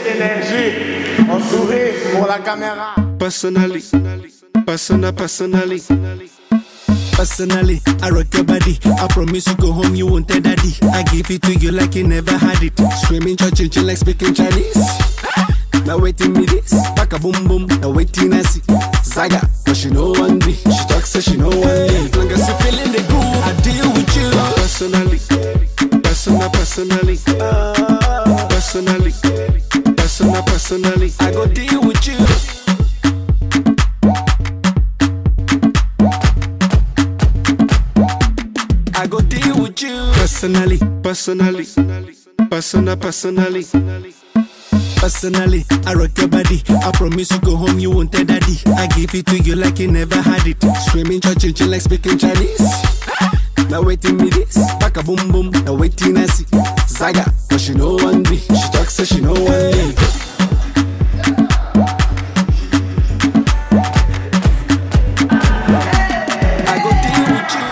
d'énergie, on sourit pour la caméra. Personally, personally. Personally, I rock your body. I promise you go home, you won't tell daddy. I give it to you like you never had it. Screaming, churching, like speaking Chinese. Now waiting me this, back a boom boom. Now waiting I see Zaga, but she know one me. She talks so she know one me. As long as you feeling the groove, I deal with you. Personally, personally, I go deal with you. I go deal with you. personally. Personally, I rock your body. I promise you go home, you won't tell daddy. I give it to you like you never had it. Screaming, churching, like speaking Chinese. Now waiting me this, back a boom boom. Now waiting I see Zaga, but she know one me. She talks so she know one me. I go deal with you.